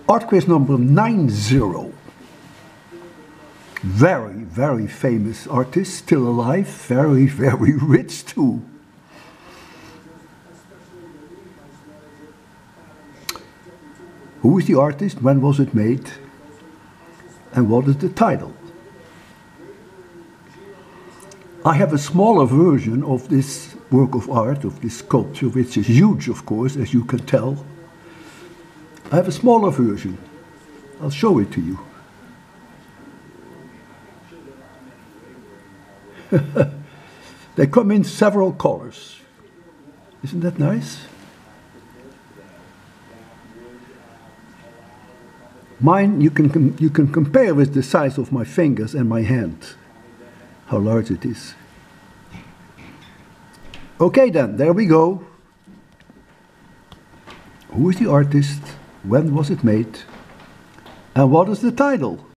Art quiz number 90. Very, very famous artist, still alive, very, very rich too. Who is the artist? When was it made? And what is the title? I have a smaller version of this work of art, of this sculpture, which is huge, of course, as you can tell. I have a smaller version. I'll show it to you. They come in several colors. Isn't that nice? Mine, you can compare with the size of my fingers and my hand, how large it is. Okay then, there we go. Who is the artist? When was it made? And what is the title?